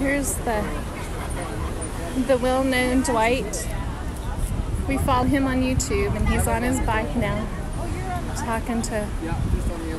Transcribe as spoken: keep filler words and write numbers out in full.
Here's the the well-known Dwight. We follow him on YouTube, and he's on his bike now, talking to